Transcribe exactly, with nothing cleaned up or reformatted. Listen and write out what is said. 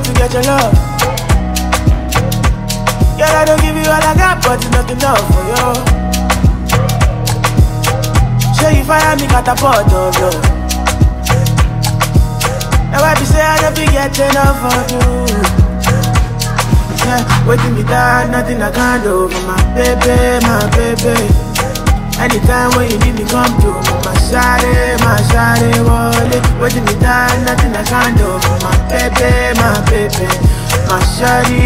to get your love. Girl, I don't give you all I got, but it's not enough for you. Show you fire me catapult of love. Now I be say I don't be getting enough of you. Yeah, waiting me down, nothing I can't do for my baby, my baby. Anytime when you need me, come through. My shawty, my shawty, wallet. Waiting me down, nothing I can't do for my baby, my baby. My shawty,